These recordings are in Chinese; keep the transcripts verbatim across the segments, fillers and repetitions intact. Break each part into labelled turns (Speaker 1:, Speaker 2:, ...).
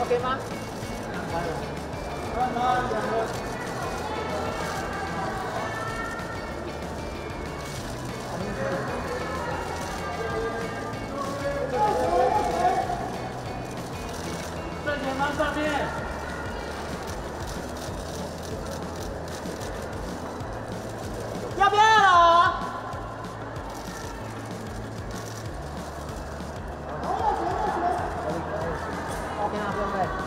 Speaker 1: OK 吗？开了，慢慢两个。正前方上面。要不要了？ OK 啊，不用背。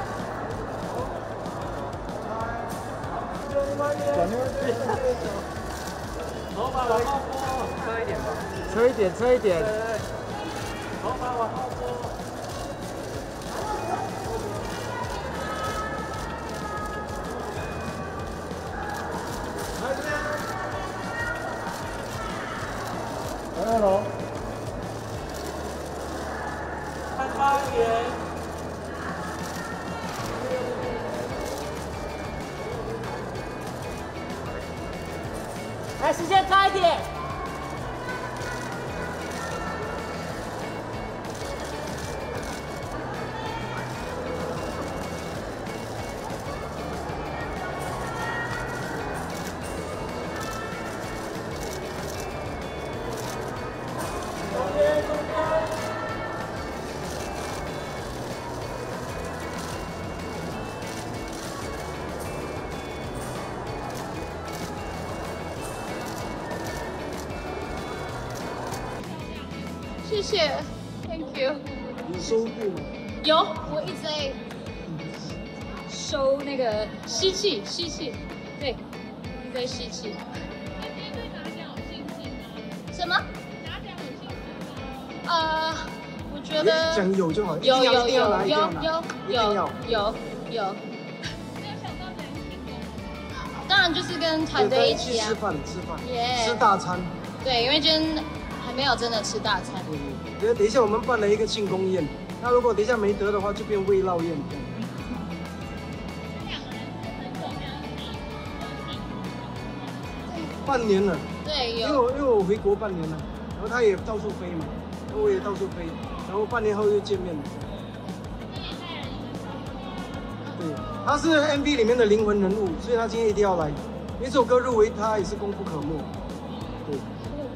Speaker 1: 转那边去。头发往后拨，侧一点吧。侧一点，侧一点。头发往后拨。来这边。来二楼。看八点。 来，时间差一点。中间，中间。
Speaker 2: 谢谢 ，Thank you。
Speaker 3: 有收过吗？
Speaker 2: 有，我一直在收那个吸气，吸气，对，一直在吸气。什么？呃，我觉得
Speaker 3: 讲有就好，
Speaker 2: 有有有有有
Speaker 3: 有
Speaker 2: 有有有。当然就是跟团队一起啊，
Speaker 3: 吃饭吃饭，
Speaker 2: yeah
Speaker 3: 吃大餐。
Speaker 2: 对，因为今天还没有真的吃大餐。
Speaker 3: 对对对，等一下我们办了一个庆功宴，那如果等一下没得的话，就变慰劳宴。半年了。
Speaker 2: 对，有。
Speaker 3: 因为我因为我回国半年了，然后他也到处飞嘛，然后我也到处飞，然后半年后又见面了。对，他是 M V 里面的灵魂人物，所以他今天一定要来。因为这首歌入围，他也是功不可没。对。